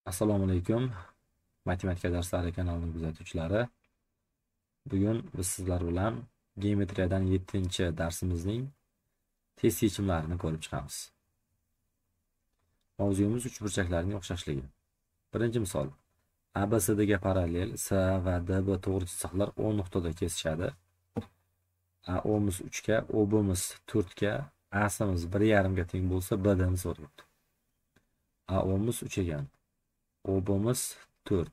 Assalomu alaykum. Matematika darslari kanalining kuzatuvchilari. Bugun biz sizlar bilan geometriyadan 7-darsimizning test yechimlarini ko'rib chiqamiz. Mavzuyimiz uchburchaklarning o'xshashligi. Birinchi misol. ABCDga parallel S va DB to'g'ri chiziqlar O nuqtada kesishadi. O'miz 3 ga, OB'miz 4 ga, A'simiz 1,5 ga teng bo'lsa, B'dan so'rayapti. O'miz 3 ekan. OB'miz 4.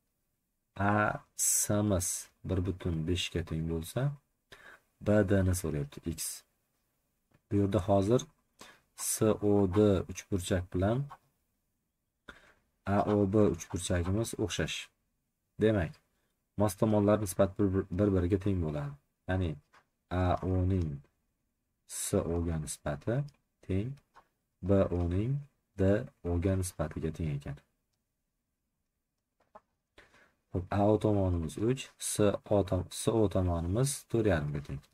A'simiz 1,5 ga teng bo'lsa, B'ni so'rayapti x. Bu yerda hozir SOD uchburchak bilan AOB uchburchagimiz o'xshash. Demak, mos tomonlar nisbati bir-biriga teng bo'ladi. Ya'ni AOning SOga nisbati teng, BOning DOga nisbatiga teng ekan. AO tomonimiz 3, SO tomonimiz 4,5 ga teng.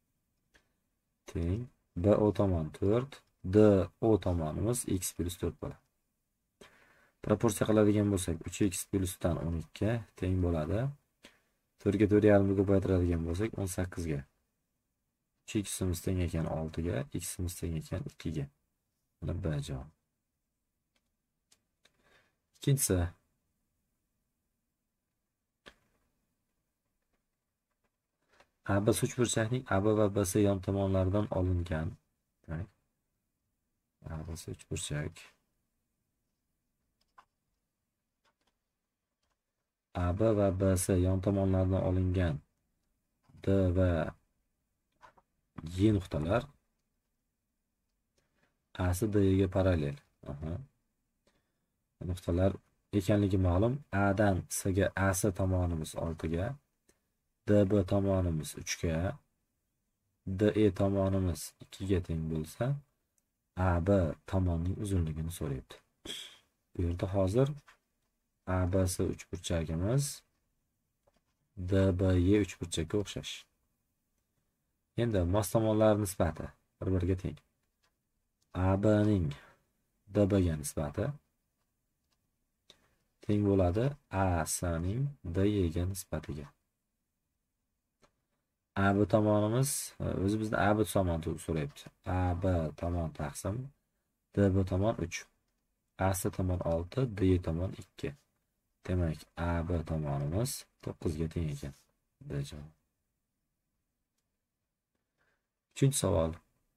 BO tomon 4, DO tomonimiz x plus 4 bo'ladi. Proporsiya qiladigan bo'lsak, 3x plusdan 12 teng bo'ladi. 4 ga 4,5 ni ko'paytiradigan bo'lsak, 18 ga. 3x'imiz teng ekan 6 ga, x'imiz teng ekan 2 ga. Mana B javob. Ikkinchisi. ABC uchburchakning AB va BC yon tomonlaridan olingan. ABC uchburchak AB va BC yon tomonlaridan olingan D va Y nuqtalar A'si D'ga parallel. Nuqtalar ekanligi ma'lum. A'dan C'ga AC tomonimiz 6 ga, DB tomonimiz 3 ga, DE tomonimiz 2 ga teng bo'lsa, AB tomonining uzunligini so'rayapti. Bu yerda hozir ABC uchburchagimiz DBY uchburchakka o'xshash. Endi mos tomonlar nisbati bir-biriga teng. ABning DBga nisbati teng bo'ladi ACning DYga nisbatiga. AB tomonimiz o'zi bizni AB tomonni so'rayapti. AB tomon taqsim DB tomon 3. AC tomon 6, DY tomon 2. Demak, AB tomonimiz 9 ga teng ekan. B javob. Uchinchi savol.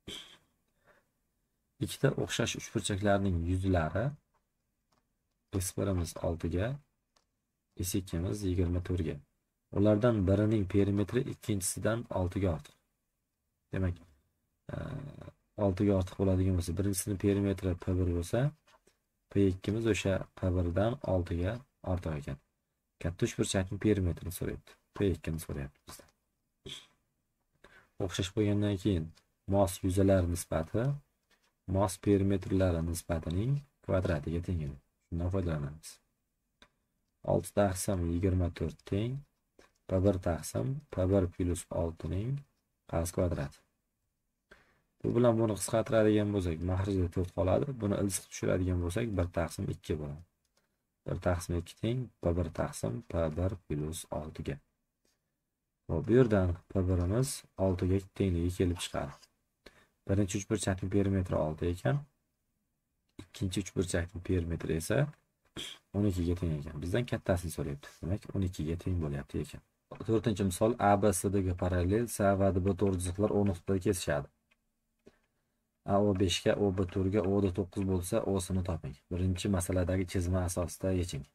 Ikkita o'xshash uchburchaklarning yuzlari S1'imiz 6 ga, S2'miz 24 ga. Ulardan birining perimetri ikkinchisidan 6 ga ortiq. Demak, 6 ga ortiq bo'ladigan bo'lsa, birinchisining perimetri P1 bo'lsa, P2'miz o'sha P1 dan 6 ga ortiq ekan. Katta uchburchakning perimetrini so'rayapti. P2 ni so'rayapti bizdan. O'xshash bo'lgandan keyin mos yuzalar nisbati mos perimetrlari nisbatining kvadratiga teng edi. Shundan foydalanamiz. 6 taqsim 24 teng P1 taqsim P1 plus 6 ning qarz kvadrati. Bu bilan buni qisqartiradigan bo'lsak, maxrijda 4 qoladi. Buni ildiq tushiradigan bo'lsak, 1 taqsim 2 bo'ladi. 1 taqsim 2 teng P1 taqsim P1 plus 6 ga. Bu yerdan P1'imiz 6 ga tengligi kelib chiqadi. Birinchi uchburchakning perimetri 6 ekan. Ikkinchi uchburchakning perimetri esa 12 ga teng ekan. Bizdan kattasini so'rayapti. Demak, 12 ga teng bo'lyapti ekan. To'rtinchi misol ABCDga parallel S va DB to'g'ri chiziqlar O nuqtada kesishadi. AO 5 ga, OB 4 ga, OD 9 bo'lsa, O'sini toping. Birinchi masaladagi chizma asosida yeching.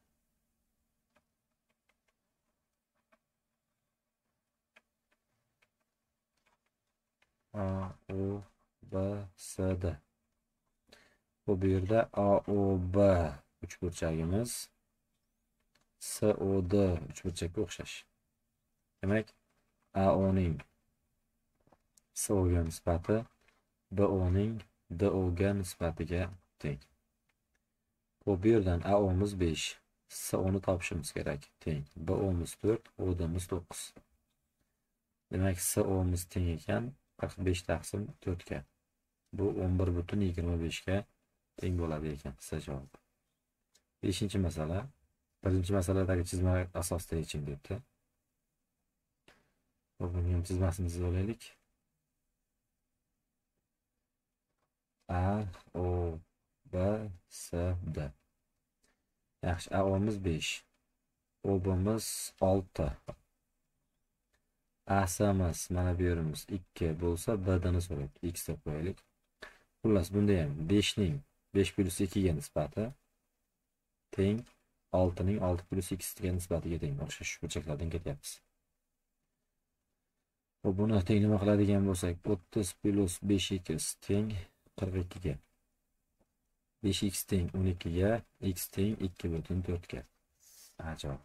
AOBCD. Bu yerda AOB uchburchagimiz SOD uchburchakka o'xshash. Demak, AOning SOga nisbati BOning DOga nisbatiga teng. Bu yerdan AOmiz 5, SOni topishimiz kerak. Teng. BOmiz 4, ODmiz 9. Demak, SOmiz teng ekan 45 taqsim 4 ga. Bu 11,25 ga teng bo'ladi ekan. C javob. Beshinchi masala. Birinchi masaladagi chizma asosida yeching debdi. Buni ham chizmasimizni olaylik. A, O, B, S, D. Yaxshi, A'miz 5. O'bimiz 6. A'simiz mana bu yerimiz 2 bo'lsa, B'ni so'raydi. X deb qo'yaylik. Xullas, bunda ham 5 ning 5 plus 2 ga nisbati teng 6 ning 6 plus x ga nisbatiga teng. O'xshash burchaklardan ketyapmiz. Buni teng nima qiladigan bo'lsak, 30 plus 5x teng 42 ga. 5x teng 12 ga, x teng 2,4 ga. Javob.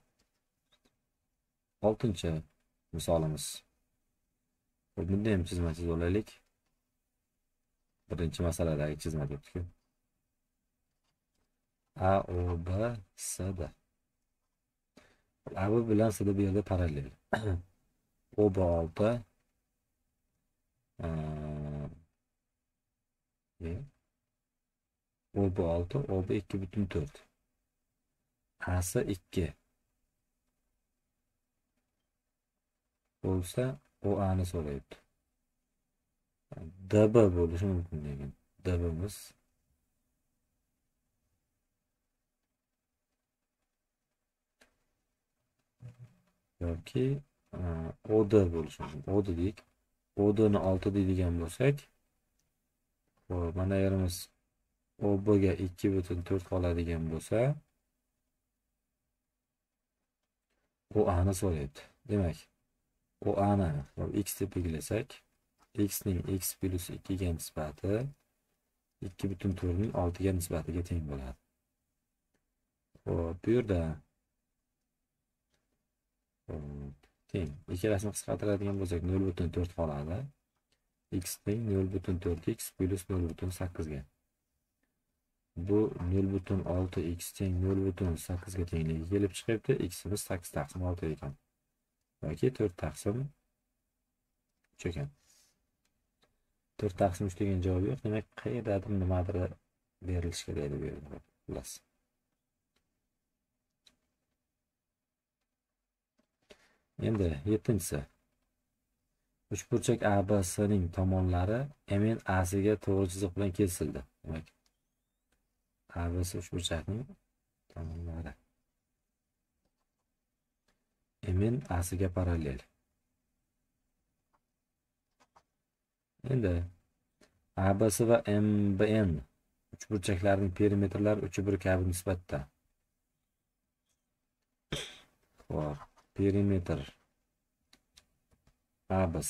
6-chi misolimiz. Bunda ham chizma chizib olaylik. Birinchi masaladagi chizma debdi-ku. A, O, B, S, D. A bilan S bu yerda parallel. O B 6. O B 6, O B 2,4. A'si 2. Bo'lsa, o A'ni so'rayapti. DB bo'lishi mumkin degan. DB'miz yoki OD bo'lishi mumkin. OD dedik. ODni 6 deydigan bo'lsak, mana yerimiz OB ga 2,4 qoladigan bo'lsa, o A'ni so'rayapti. Demak, o A'ni x deb belgilasak, x ning x plus 2 ga nisbati 2,4 ning 6 ga nisbatiga teng bo'ladi. Bu yerda teng. Ikkalasini qisqartiradigan bo'lsak 0,4 qoladi. X teng 0,4x plus 0,8 ga. Bu 0,6 x teng 0,8 ga tengligi kelib chiqibdi. X'imiz 8 taqsim 6 ekan. Yoki 4 taqsim 3 ekan. 4 taqsim 3 degan javob yo'q. Demak, qayerdadir nimadir berilishi kerak edi bu yerda. Xullas. Endi 7-si. Uchburchak ABC'ning tomonlari MN A'siga to'g'ri chiziq bilan kesildi. Demak, ABC uchburchakning tomonlari MN A'siga parallel. Endi ABC va MBN uchburchaklarining perimetrlari 3:1 kabi nisbatda. Xo'p, perimetr ABC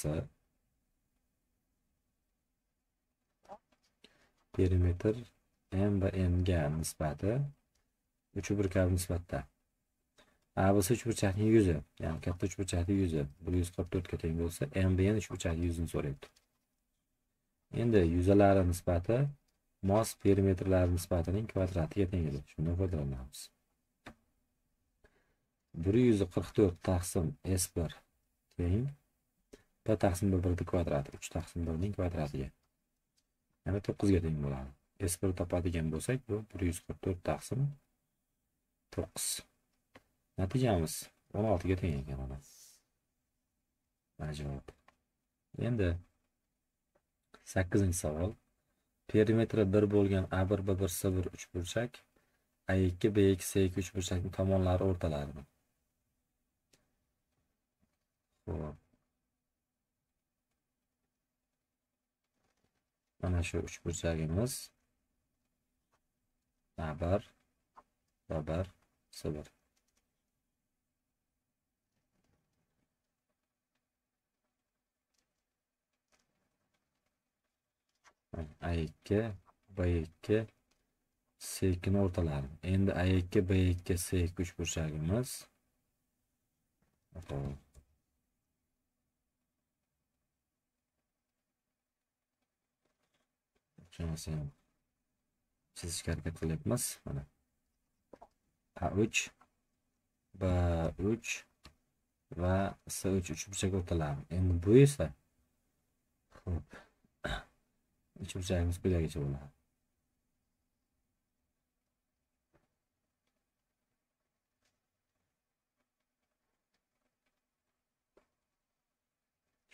perimetr M va N ga nisbati 3:1 kabi nisbatda. ABC uchburchakning yuzi, ya'ni katta uchburchakning yuzi 144 ga teng bo'lsa, MBN uchburchakning yuzini so'rayapti. Endi yuzalari nisbati mos perimetrlari nisbatining kvadratiga teng edi. Shundan foydalanamiz. 144 taqsim S1 teng P taqsim 1 kvadrati 3 taqsim 1 ning kvadratiga. Yana 9 ga teng bo'ladi. S1 topadigan bo'lsak, bu 144 taqsim 9. Natijamiz 16 ga teng ekan mana. Javob. Endi 8-savol. Perimetri 1 bo'lgan A1 B1 C1 uchburchak A2 B2 C2 uchburchakning tomonlari o'rtalarida. Xo'p. Mana shu uchburchagimiz A1 B1 C1. A2 B2 C2 ni o'rtalari. Endi A2 B2 C2 uchburchagimiz shuni chizishga harakat qilyapmiz. Mana A3 B3 va C3 uchburchak o'rtalari. Endi bu esa xo'p uchburchagimiz quyidagicha bo'ladi.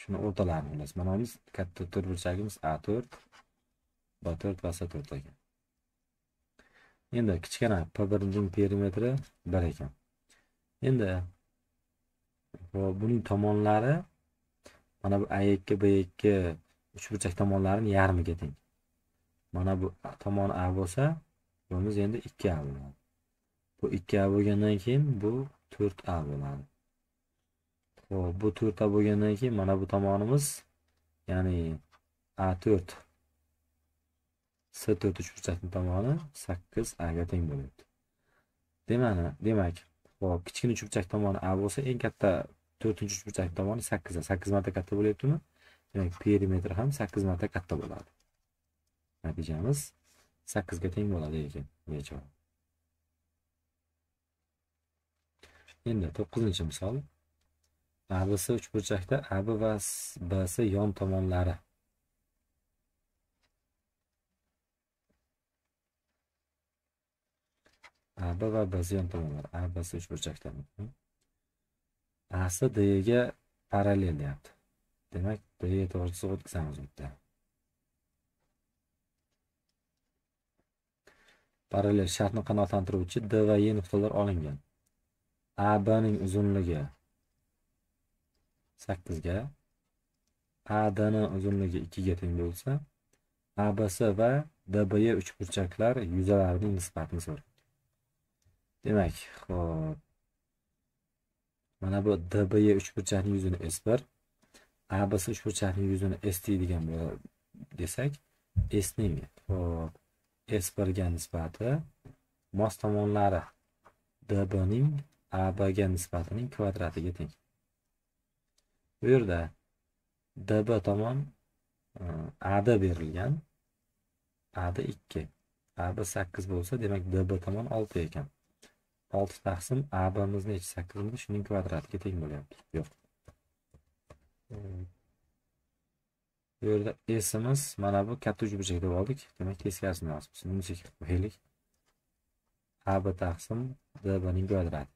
Shuni o'rtalarini bilasiz. Mana biz katta to'rtburchagimiz A4, B4 va C4 ekan. Endi kichkina P1ning perimetri 1 ekan. Endi buning tomonlari mana bu A2, B2 uchburchak tomonlarining yarmiga teng. Mana bu tomon A bo'lsa, bunimiz endi 2A bo'ladi. Bu 2A bo'lgandan keyin bu 4A bo'ladi. Xo'p, bu 4A bo'lgandan keyin mana bu tomonimiz, ya'ni A4 C4 uchburchakning tomoni 8A ga teng bo'ladi. Demak, xo'p, kichkina uchburchak tomoni A bo'lsa, eng katta 4-uchburchak tomoni 8 A. 8 marta katta bo'lyaptimi? Demak, perimetr ham 8 marta katta bo'ladi. Natijamiz 8 ga teng bo'ladi ekan. Javob. Endi 9-misol. ABC uchburchakda AB va BC yon tomonlari. AB va BC yon tomonlari. ABC uchburchakda. AC D ga parallel deyapti. Demak, D to'g'risida o'tkazamiz bitta. Parallel shartni qanoatlantiruvchi D va E nuqtalar olingan. AB ning uzunligi 8 ga, AD ning uzunligi 2 ga teng bo'lsa, ABC va DBE uchburchaklar yuzalarining nisbatini so'raydi. Demak, xo'p. Mana bu DBE uchburchakning yuzini S1, ABC uchburchakning yuzini ST degan desak, S ning xo'p S1 ga nisbati mos tomonlari DB ning AB ga nisbatining kvadratiga teng. Bu yerda DB tomon AD berilgan. AD 2. AB 8 bo'lsa, demak DB tomon 6 ekan. 6 taqsim AB'miz necha? 8 shuning kvadratiga teng bo'lyapti. Yo'q. Bu yerda S'imiz mana bu katta uchburchak deb oldik. Demak, teskarisini yozamiz. Bunisi qo'yaylik. AB taqsim DB ning kvadrati.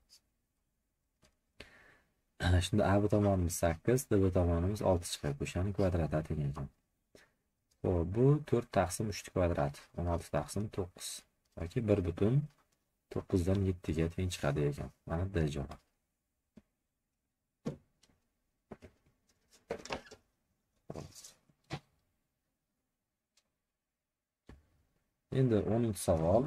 Shunda AB tomonimiz 8, DB tomonimiz 6 chiqadi. O'shaning kvadrati teng ekan. Xo'p, bu 4 taqsim 3 kvadrat, 16 taqsim 9 yoki 1,9 dan 7 ga teng chiqadi ekan. Mana D javob. Endi 10-savol.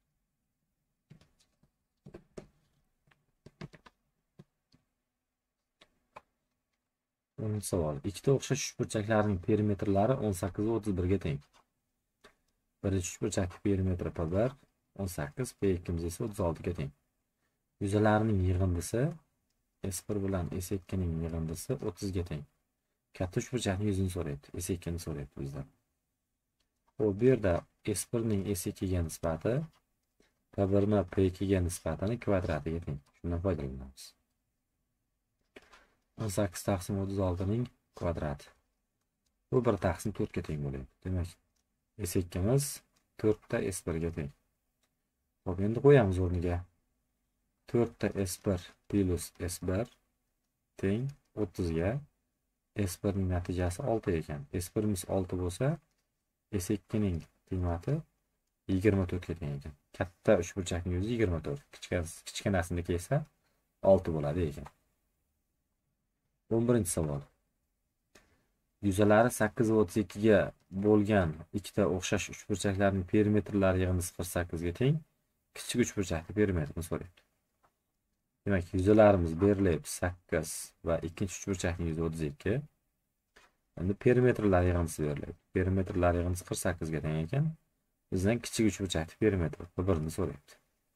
Savol. Ikkita o'xshash uchburchaklarning perimetrlari 18 va 31 ga teng. Birinchi uchburchakning perimetri P1 18, P2 esa 36 ga teng. Yuzalarining yig'indisi S1 bilan S2 ning yig'indisi 30 ga teng. Katta uchburchakning yuzini so'rayapti, S2 ni so'rayapti bizdan. Xo'p, bu yerda S1 ning S2 ga nisbati P1 ni P2 ga nisbatini kvadratiga teng. Shundan foydalanamiz. 18 taqsim 36 ning kvadrati. Bu 1 taqsim 4 ga teng bo'ladi. Demak, S2miz 4 ta S1 ga teng. Xo'p, endi qo'yamiz o'rniga. 4 ta S1 plus S1 teng 30 ga. S1 ning natijasi 6 ekan. S1miz 6 bo'lsa, S2 ning qiymati 24 ga teng ekan. Katta uchburchakning yuzi 24, kichkinasiniki esa 6 bo'ladi ekan. 11-savol. Yuzalari 8 va 32 ga bo'lgan ikkita o'xshash uchburchaklarning perimetrlari yig'indisi 48 ga teng. Kichik uchburchakning perimetrini so'rayapti. Demak, yuzalarimiz berilyapti 8 va ikkinchi uchburchakning yuzi 32. Endi perimetrlar yig'indisi beriladi. Perimetrlar yig'indisi 48 ga teng ekan. Bizdan kichik uchburchakning perimetri P1 ni so'rayapti.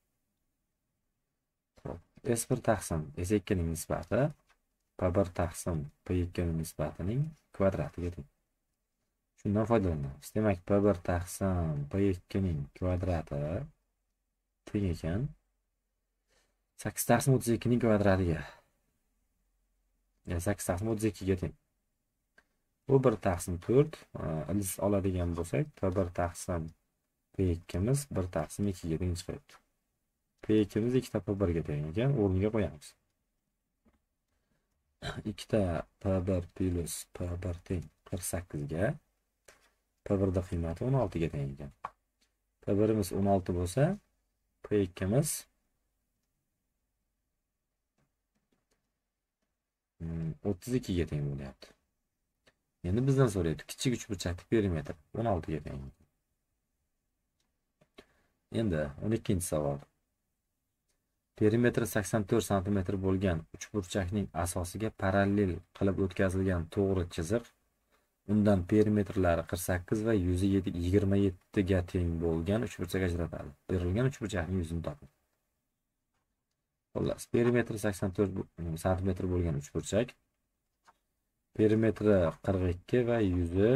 S1 taqsim S2 ning nisbati P1 taqsim P2 ning nisbatining kvadratiga teng. Shundan foydalanamiz. Demak, P1 taqsim P2 ning kvadrati teng ekan 8 taqsim 32 ning kvadratiga. Yani 8 taqsim 32 ga teng. Bu 1 taqsim 4 ildiz oladigan bo'lsak, P1 taqsim P2miz 1 taqsim 2 ga teng chiqadi. P2miz 2 ta P1 ga teng ekan, o'rniga qo'yamiz. ikkita P1 plus P1 teng 48 ga P1 da qiymati 16 ga teng ekan. P1imiz 16 bo'lsa, P2imiz 32 ga teng bo'lyapti. Endi bizdan so'raydi, kichik uchburchakli perimetr 16 ga teng. Endi 12-savol. Perimetri 84 sm bo'lgan uchburchakning asosiga parallel qilib o'tkazilgan to'g'ri chiziq, undan perimetrlari 48 va yuzi 27 ga teng bo'lgan uchburchak ajratadi. Berilgan uchburchakning yuzini toping. Xullas, perimetri 84 sm bo'lgan uchburchak, perimetri 42 va yuzi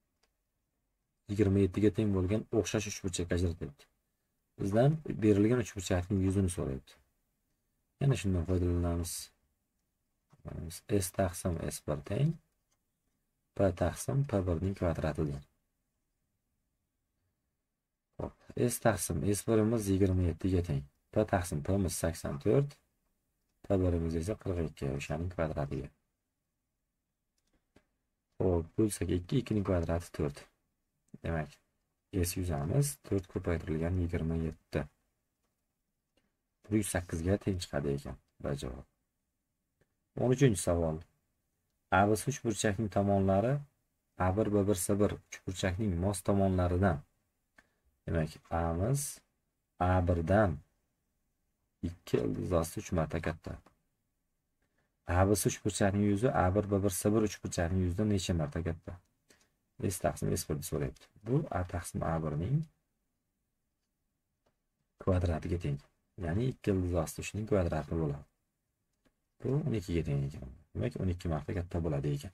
27 ga teng bo'lgan o'xshash uchburchak ajratadi. Bizdan berilgan uchburchakning yuzini so'raydi. Yana shundan foydalanamiz. S taqsim S1 teng P taqsim P1 ning kvadratidir. Hop, S taqsim S1imiz 27 ga teng. P taqsim P'imiz 84, P1imiz esa 42, o'shaning kvadratiga. Hop, bo'lsak 2 ning kvadrati 4. Demak, S yuzamiz 4 ko'paytirilgan 27. 108 ga teng chiqadi ekan. Bu javob. 13-savol. ABC uchburchakning tomonlari A1 B1 C1 uchburchakning mos tomonlaridan. Demak, A'miz A1 dan 2 ildiz osti 3 marta katta. ABC uchburchakning yuzi A1 B1 C1 uchburchakning yuzidan necha marta katta? S taqsim S1 ni so'rayapti. Bu A taqsim A1 ning kvadratiga teng. Ya'ni 2 ildiz osti 3 ning kvadrati bo'ladi. Bu 12 ga teng ekan. Demak, 12 marta katta bo'ladi ekan.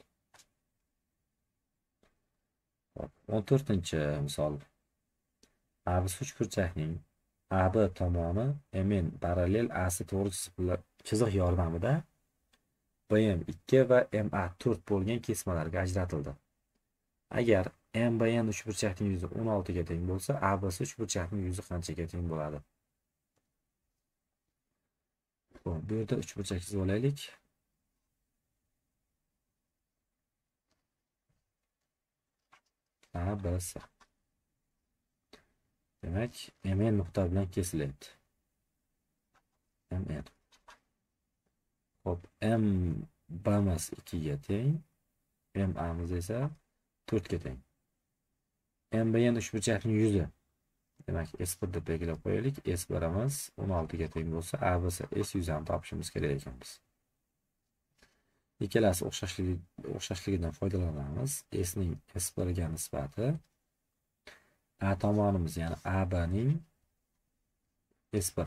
Hop, 14-misol. ABC uchburchakning AB tomoni MN parallel AC to'g'ri chiziq yordamida BM2 va MA4 bo'lgan kesmalarga ajratildi. Agar MBN uchburchakning yuzi 16 ga teng bo'lsa, ABC uchburchakning yuzi qanchaga teng bo'ladi? Bu yerda uchburchak chizib olaylik. ABC. Demak, MN nuqta bilan kesilyapti. MN. Hop, MB'miz 2 ga teng, MA'miz esa 4 ga teng. MBN uchburchakning yuzi. Demak, S1 deb belgilab qo'yaylik. S1imiz 16 ga teng bo'lsa, ABC S yuzini topishimiz kerak ekan biz. Ikkalasi o'xshashligidan foydalanamiz. S ning S1 ga nisbati A tomonimiz, ya'ni AB ning S1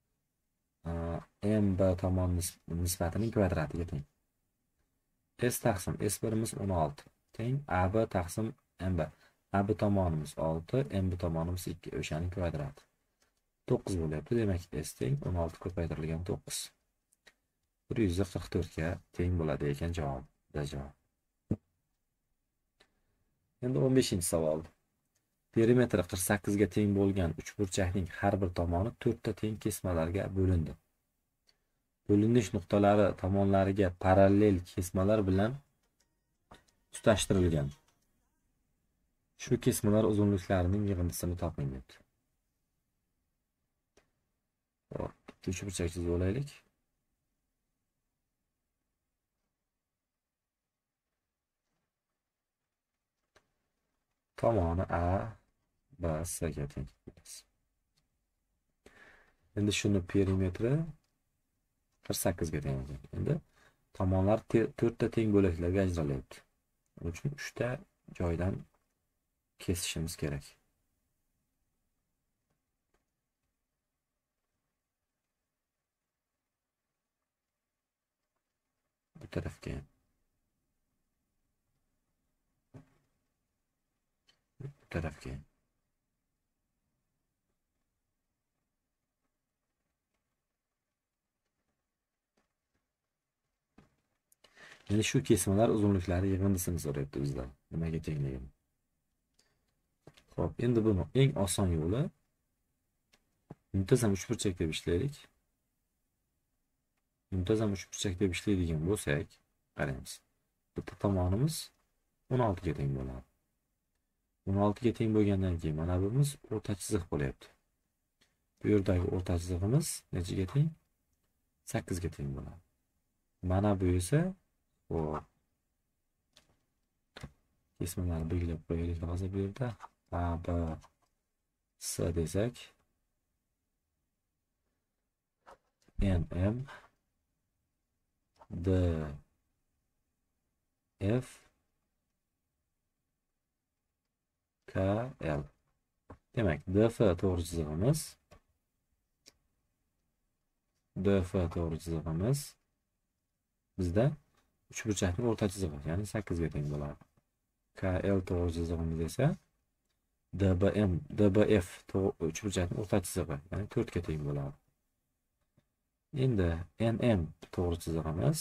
MB tomon nisbatining kvadratiga teng. S taqsim S1imiz 16 teng AB taqsim MB. AB tomonimiz 6, MB tomonimiz 2, o'shaning kvadrati. 9 bo'lyapti. Demak, S teng 16 ko'paytirilgan 9. 144 ga teng bo'ladi ekan javob. Endi 15-savol. Perimetri 48 ga teng bo'lgan uchburchakning har bir tomoni 4 ta teng kesmalarga bo'lindi. Bo'linish nuqtalari tomonlariga parallel kesmalar bilan tutashtirilgan. Shu kesmalar uzunliklarining yig'indisini toping debdi. Hop, uchburchak chizib olaylik. Tomoni A, B, C ga teng. Endi shuni perimetri 48 ga teng. Endi tomonlar 4 ta teng bo'laklarga ajralyapti. Buning uchun 3 ta joydan kesishimiz kerak. Bu tarafga. Bu tarafga. Endi shu kesmalar uzunliklari yig'indisini so'rayapti bizdan. Nimaga tengligini. Xo'p, endi buni eng oson yo'li muntazam uchburchak deb ishlaylik. Muntazam uchburchak deb ishlaydigan bo'lsak, Qaraymiz. Bitta tomonimiz 16 ga teng bo'ladi. 16 ga teng bo'lgandan keyin mana buyimiz o'rta chiziq bo'lyapti. Bu yerdagi o'rta chizig'imiz nechaga teng? 8 ga teng bo'ladi. Mana bu esa hop. Kesmalarni belgilab qo'yaylik hozir bu yerda. A, B, S desak, N, M, D, F, K, L. Demak, DF to'g'ri chizig'imiz bizda uchburchakning o'rta chizig'i, ya'ni 8 ga teng bo'ladi. KL to'g'ri chizig'imiz esa DBF uchburchakning o'rta chizig'i, ya'ni 4 ga teng bo'ladi. Endi NM to'g'ri chizig'imiz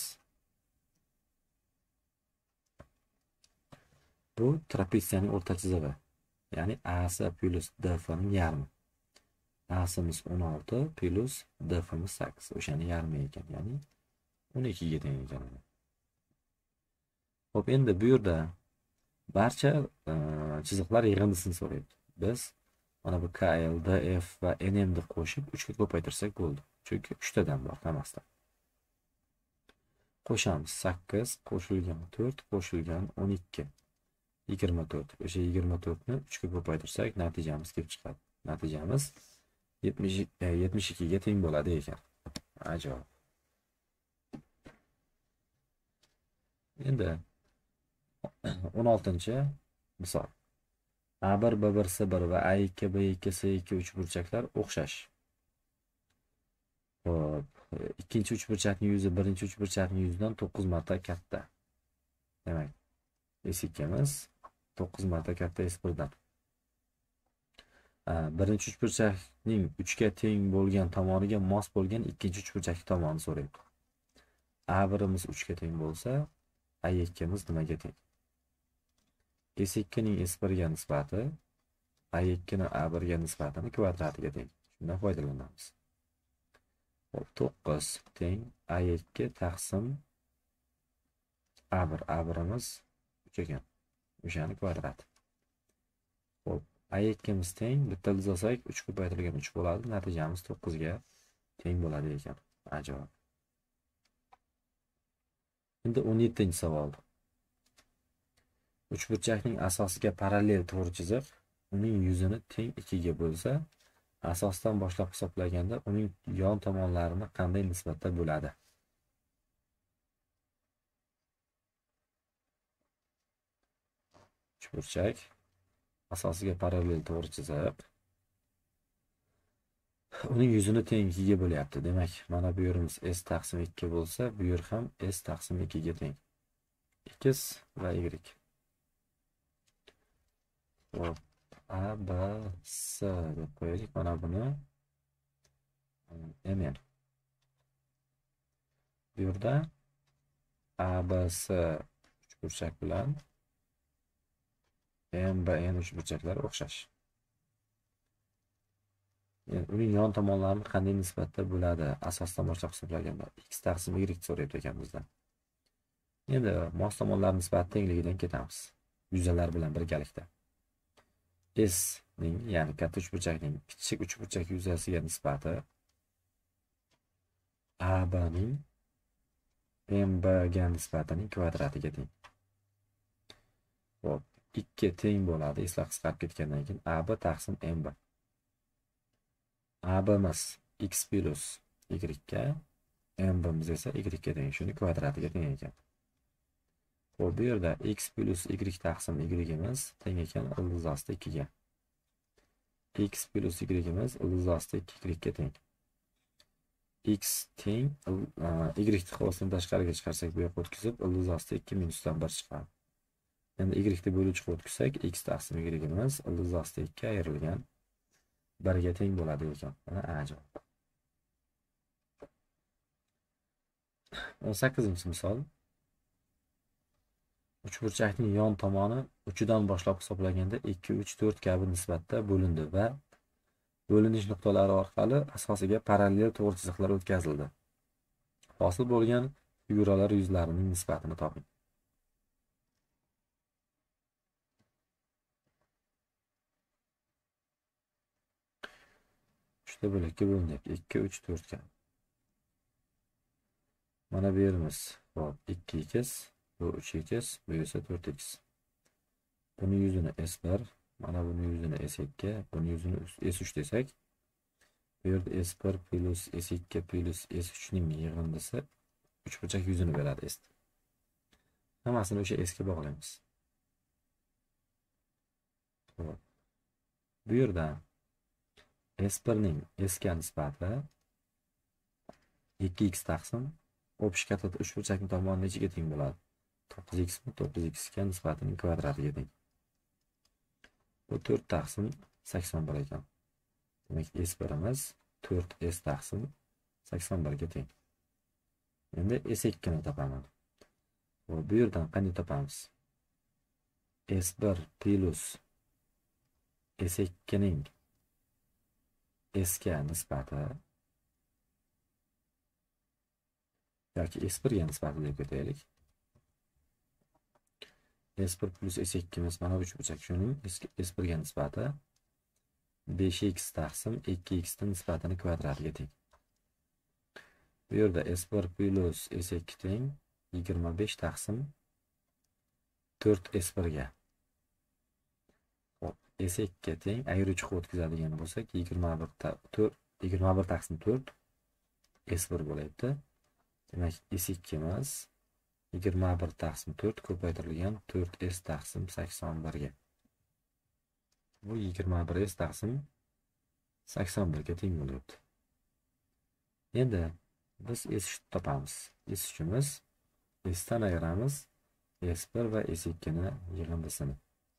bu trapetsiyaning o'rta chizig'i, ya'ni AC plus DFning yarmi. AC'miz 16 plus DF'miz 8, o'shani yarmi ekan, ya'ni 12 ga teng ekan. Xo'p, endi bu yerda barcha chiziqlar yig'indisini so'raydi. Biz mana bu KL, DF va NM ni qo'shib 3 ga ko'paytirsak bo'ldi. Chunki 3 tadan bor hammasidan. Qo'shamiz 8 qo'shilgan 4 qo'shilgan 12. 24. O'sha 24 ni 3 ga ko'paytirsak natijamiz kelib chiqadi. Natijamiz 72 ga teng bo'ladi ekan. Ajoyib. Endi 16-chi misol. A1, B1, C1 va A2, B2, C2 uchburchaklar o'xshash. Xo'p, ikkinchi uchburchakning yuzi birinchi uchburchakning yuzidan 9 marta katta. Demak, S2miz 9 marta katta S1dan. Birinchi uchburchakning 3 ga teng bo'lgan tomoniga mos bo'lgan ikkinchi uchburchak tomonni so'raydi. A1imiz 3 ga teng bo'lsa, A2miz nimaga teng? S2 ning S1 ga nisbati A2 ning A1 ga nisbatini kvadratiga teng. Shundan foydalanamiz. 9 teng A2 taqsim A1. A1imiz 3 ekan. O'shani kvadrati. Xo'p, A2miz teng, bitta ildizasak 3 ko'paytirilgan 3 bo'ladi. Natijamiz 9 ga teng bo'ladi ekan. Ajoyib. Endi 17-savol. Uchburchakning asosiga parallel to'g'ri chiziq uning yuzini teng 2 ga bo'lsa, asosdan boshlab hisoblaganda uning yon tomonlarini qanday nisbatda bo'ladi? Uchburchak asosiga parallel to'g'ri chiziq uning yuzini teng 2 ga bo'lyapti. Demak, mana bu yerimiz S taqsim 2 bo'lsa, bu yer ham S taqsim 2 ga teng. X va Y. Hop, A, B, S deb qo'yaylik. Mana buni MN. Bu yerda A, B, S uchburchak bilan M, B, N uchburchaklari o'xshash. Uning yon tomonlarini qanday nisbatda bo'ladi? Asosdan boshlab hisoblaganda X taqsim Y so'rayapti ekan bizdan. Endi mos tomonlar nisbati tengligidan ketamiz. Yuzalar bilan birgalikda. S ning, ya'ni katta uchburchakning kichik uchburchak yuzasiga nisbati AB ning MB ga nisbatining kvadratiga teng. Xo'p, 2 teng bo'ladi. Eslar qisqarib ketgandan keyin AB taqsim MB. AB'miz X plus Y ga, MB'miz esa Y ga teng. Shuni kvadratiga teng ekan. Xo'p, bu yerda X plus Y taqsim Y'imiz teng ekan ildiz osti 2 ga. X plus Y'imiz ildiz osti 2 Y ga teng. X teng Y xolosini tashqariga chiqarsak, bu yoqqa o'tkazib, ildiz osti 2 minusdan 1 chiqadi. Endi Y ni bo'luvchiga o'tkazsak, X taqsim Y'imiz ildiz osti 2 ga ayrilgan 1 ga teng bo'ladi ekan. Mana ajoyib. 18-misol. Uchburchakning yon tomoni uchidan boshlab hisoblaganda 2, 3, 4 kabi nisbatda bo'lindi va bo'linish nuqtalari orqali asosiga parallel to'g'ri chiziqlar o'tkazildi. Hosil bo'lgan figuralar yuzlarining nisbatini toping. Uchta bo'lakka bo'linyapti. 2, 3, 4 ga. Mana bu yerimiz. Hop, 2x, bu 3x, bu esa 4x. Buni yuzini S1, mana buni yuzini S2, buni yuzini S3 desak, bu yerda S1 plus S2 plus S3 ning yig'indisi uchburchak yuzini beradi S. Hammasini o'sha S ga bog'laymiz. Hop. Bu yerda S1 ning S ga nisbati 2x taqsim o'pish katada uchburchakning tomoni nechaga teng bo'ladi? 9x mi? 9x ga nisbatining kvadratiga teng. Bu 4 taqsim 81 ekan. Demak, S1imiz 4s taqsim 81 ga teng. Endi S2 ni topaman. Bu yerdan qanday topamiz? S1 plus S2 ning S ga nisbati yoki S1 ga nisbati deb ketaylik. S1 plus S2 imiz mana bu uchburchak shuning S1 ga nisbati 5x taqsim 2x ning nisbatini kvadratiga teng. Bu yerda S1 plus S2 teng 25 taqsim 4 S1 ga. Hop, S2 ga teng ayiruvchi o'tkazadigan bo'lsak 21 taqsim 4 S1 bo'layapti. Demak, S2 imiz 21 taqsim 4 ko'paytirilgan 4s taqsim 81 ga. Bu 21s taqsim 81 ga teng bo'lyapti. Endi biz S3 topamiz. S3imiz S'dan ayiramiz S1 va S2 ni yig'indisini.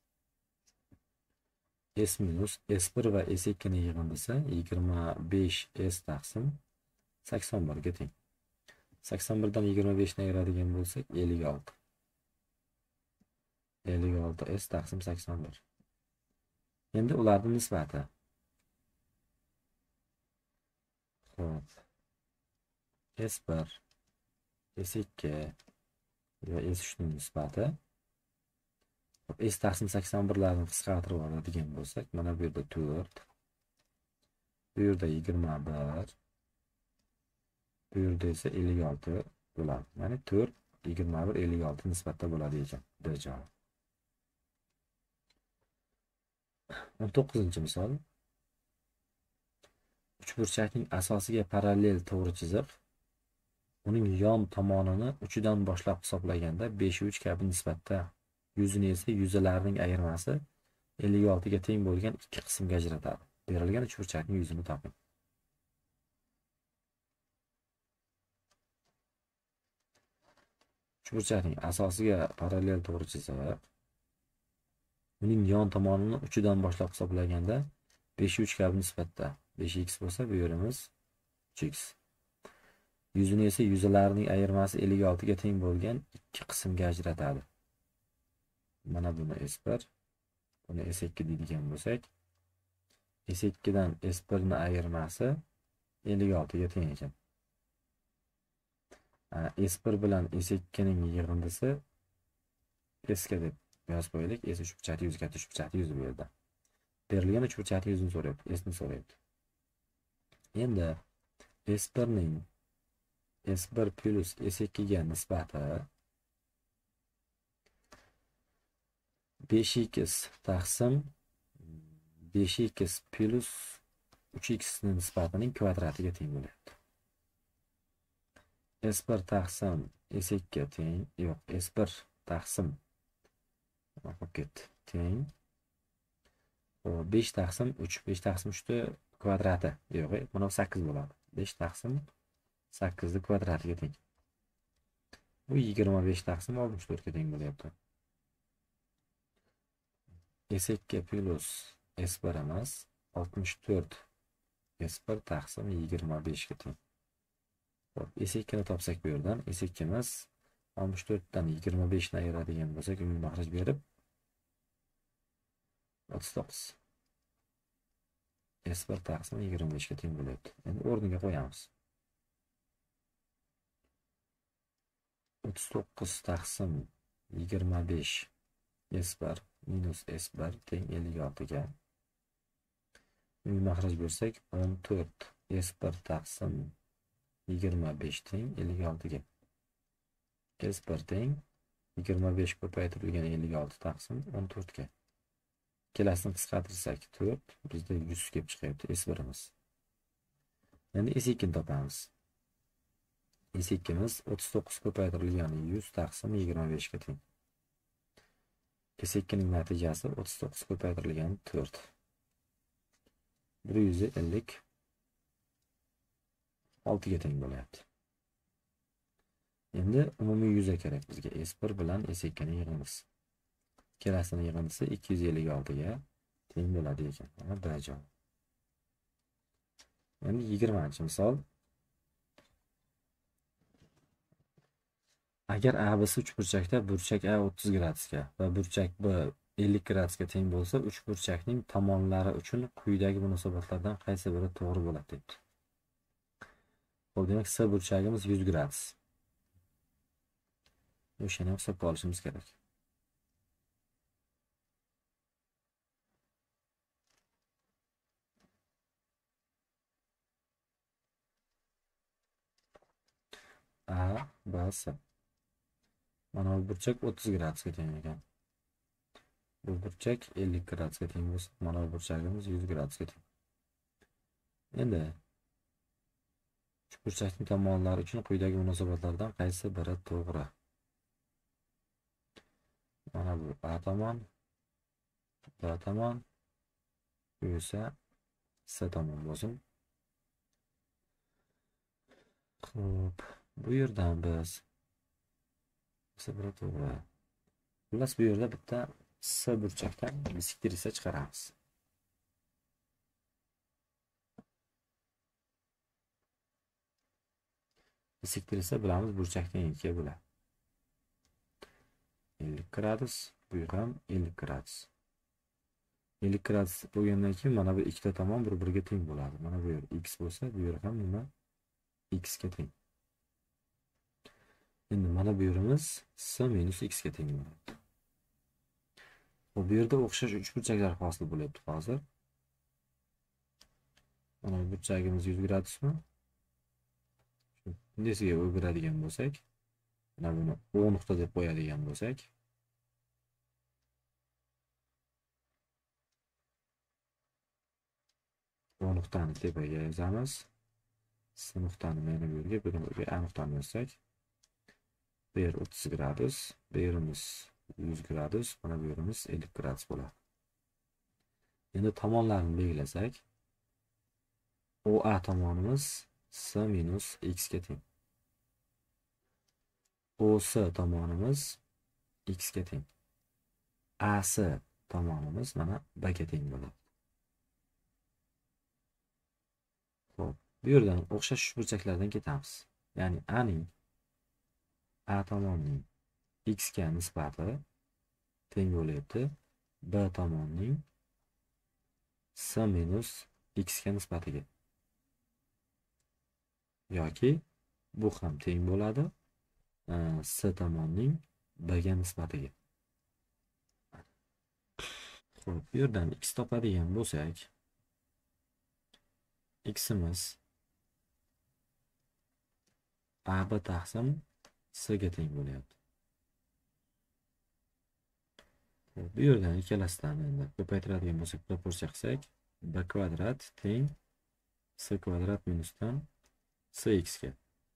S minus S1 va S2 ni yig'indisi 25s taqsim 81 ga teng. 81 dan 25 ni ayiradigan bo'lsak 56. 56s taqsim 81. Endi ularning nisbati. Xo'p. S1, S2 va S3 ning nisbati. S taqsim 81 larni qisqartirib oladigan bo'lsak, mana bu yerda 4. Bu yerda 21. Bu yerda esa 56 bo'ladi. Ya'ni 4, 21, 56 nisbatda bo'ladi ekan. Bir javob. 19-misol. Uchburchakning asosiga parallel to'g'ri chiziq uning yon tomonini 3 dan boshlab hisoblaganda 5 3 kabi nisbatda yuzini esa yuzalarning ayirmasi 56 ga teng bo'lgan ikki qismga ajratadi. Berilgan uchburchakning yuzini toping. Uchburchakning asosiga parallel to'g'ri chiziq uning yon tomonini 3 dan boshlab hisoblaganda 5 3 kabi nisbatda 5x bo'lsa, bu yerimiz 3x. Yuzini esa yuzalarning ayirmasi 56 ga teng bo'lgan ikki qismga ajratadi. Mana buni S1, buni S2 deydigan bo'lsak, S2 dan S1 ni ayirmasi 56 ga teng ekan. S1 bilan S2 ning yig'indisi S ga deb yozib qo'yaylik. S uchburchak yuz katta uchburchak yuzi bu yerda. Berilgan uchburchak yuzini so'rayapti, S ni so'rayapti. Endi S1 ning S1 plus S2 ga nisbati 5x taqsim 5x plus 3x ning nisbatining kvadratiga teng bo'lyapti. S1 taqsim S2 ga teng, yo'q, S1 taqsim paket teng 5 taqsim 3, 5 taqsim 3 ni kvadrati, yo'q, buni 8 bo'ladi. 5 taqsim 8 ni kvadratiga teng. Bu 25 taqsim 64 ga teng bo'lyapti. S2 plus S1 emas 64 S1 taqsim 25 ga teng. Hop, S2 ni topsak bu yerdan S2 emas 64 dan 25 ni ayiradigan bo'lsak, unga maxraj berib 39. S1 taqsim 25 ga teng bo'lyapti. Endi o'rniga qo'yamiz. 39 taqsim 25 S1 minus S1 teng 56 ga. Mahraj bo'lsak 14 S1 taqsim 25 teng 56 ga. S1 teng 25 ko'paytirilgan 56 taqsim 14 ga. Ikkalasini qisqartirsak 4, bizda 100 kelib chiqyapti S1imiz. Endi S2 ni topamiz. S2miz 39 ko'paytirilgan 100 taqsim 25 ga teng. S2 ning natijasi 39 ko'paytirilgan 4. 156 ga teng bo'lyapti. Endi umumiy yuza kerak bizga. S1 bilan S2 ni yig'imiz. Ikkalasining yig'indisi 256 ga teng bo'ladi ekan. Mana B javob. Endi 20-misol. Agar ABC uchburchakda burchak A 30 gradusga va burchak B 50 gradusga teng bo'lsa, uchburchakning tomonlari uchun quyidagi munosabatlardan qaysi biri to'g'ri bo'ladi debdi. Xo'p, demak, C burchagimiz 100 gradus. O'shani hisobga olishimiz kerak. A, B, C. Mana bu burchak 30 gradusga teng ekan. Bu burchak 50 gradusga teng bo'lsa, mana bu burchagimiz 100 gradusga teng. Endi uchburchakning tomonlari uchun quyidagi munosabatlardan qaysi biri to'g'ri? Mana bu A tomon, B tomon, bu esa C tomon bo'lsin. Xo'p, bu yerdan biz biri to'g'ri. Xullas, bu yerda bitta C burchakdan bisiktirisa chiqaramiz. Bisiktirisa bilamiz burchakning 2 bo'ladi. 50 gradus, bu ham 50 gradus. 50 gradus bo'lgandan keyin mana bu ikkita tomon bir-biriga teng bo'ladi. Mana bu yer x bo'lsa, bu yer ham nima? X ga teng. Endi mana bu yerimiz C minus x ga teng bo'ladi. Bu yerda o'xshash uchburchaklar hosil bo'lyapti hozir. Mana bu burchagimiz 100 gradusmi? Bundesiga o'giradigan bo'lsak, mana buni O nuqta deb qo'yadigan bo'lsak, O nuqtani tepaga yozamiz. C nuqtani mana bu yerga, bu yerga A nuqtani yozsak, bu yer 30 gradus, bu yerimiz 100 gradus, mana bu yerimiz 50 gradus bo'ladi. Endi tomonlarni belgilasak, OA tomonimiz C minus x ga teng. OC tomonimiz x ga teng. AC tomonimiz mana B ga teng bo'ladi. Xo'p, bu yerdan o'xshash uchburchaklardan ketamiz. Ya'ni A ning A tomonining x ga nisbati teng bo'lyapti B tomonining C minus x ga nisbatiga. Yoki bu ham teng bo'ladi C tomonining B ga nisbatiga. Xo'p, bu yerdan x topadigan bo'lsak, ximiz AB taqsim C ga teng bo'lyapti. Bu yerdan ikkalasidan endi ko'paytiradigan bo'lsak, proporsiya qilsak, B kvadrat teng C kvadrat minusdan CX ga.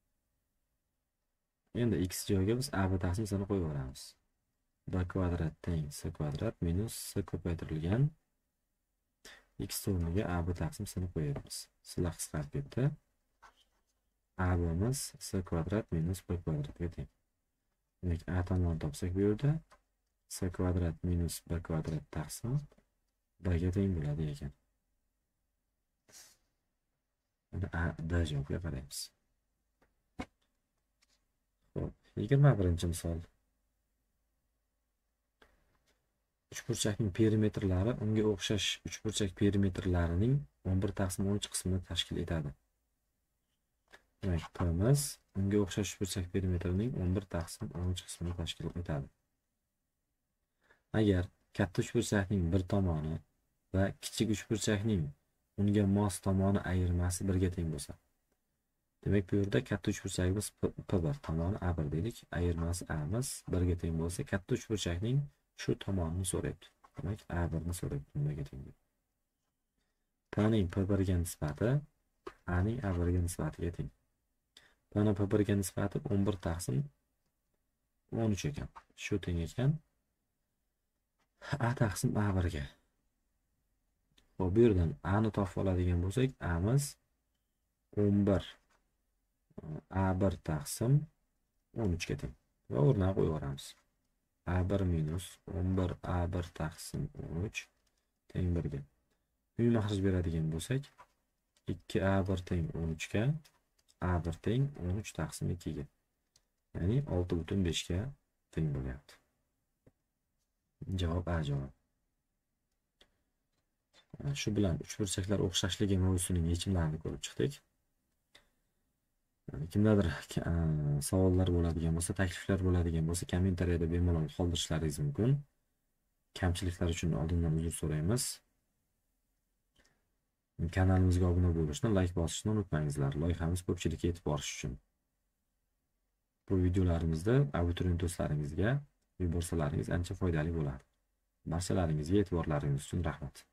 Endi x joyiga biz AB taqsim C'ni qo'yib yuboramiz. B kvadrat teng C kvadrat minus C ko'paytirilgan x o'rniga AB taqsim C'ni qo'yamiz. Sizlar qisqarib ketdi. AB'miz C kvadrat minus B kvadratga teng. Demak, A tomonni topsak bu yerda C kvadrat minus B kvadrat taqsim B ga teng bo'ladi ekan. Endi A, D javobiga qaraymiz. Xo'p, 21-misol. Uchburchakning perimetrlari unga o'xshash uchburchak perimetrlarining 11 taqsim 13 qismini tashkil etadi. Demak, P'miz unga o'xshash uchburchak perimetrining 11 taqsim 13 qismini tashkil etadi. Agar katta uchburchakning bir tomoni va kichik uchburchakning unga mos tomoni ayirmasi 1 ga teng bo'lsa, demak bu yerda katta uchburchagimiz P1 tomoni A1 deylik, ayirmasi A'miz 1 ga teng bo'lsa, katta uchburchakning shu tomonini so'rayapti. Demak, A1 ni so'rayapti, nimaga teng deb. P'ning P1 ga nisbati A'ning A1 ga nisbatiga teng. P'ning P1 ga nisbati 11 taqsim 13 ekan. Shu teng ekan A taqsim A1 ga. Xo'p, bu yerdan A'ni topib oladigan bo'lsak, A'miz 11 A1 taqsim 13 ga teng. Va o'rniga qo'yib yuboramiz. A1 minus 11 A1 taqsim 13 teng 1 ga. Uy maxraj beradigan bo'lsak, 2A1 teng 13 ga, A1 teng 13 taqsim 2 ga. Ya'ni 6,5 ga teng bo'lyapti. Javob A javob. Shu bilan uchburchaklar o'xshashligi mavzusining yechimlarini ko'rib chiqdik. Kimdadir savollar bo'ladigan bo'lsa, takliflar bo'ladigan bo'lsa, kommentariyada bemalol qoldirishlaringiz mumkin. Kamchiliklar uchun oldindan uzr so'raymiz. Kanalimizga obuna bo'lishni, like bosishni unutmangizlar. Loyihamiz ko'pchilikka yetib borish uchun. Bu videolarimizda abituriyent do'stlaringizga yuborsalaringiz ancha foydali bo'ladi. Barchalaringizga e'tiborlaringiz uchun rahmat.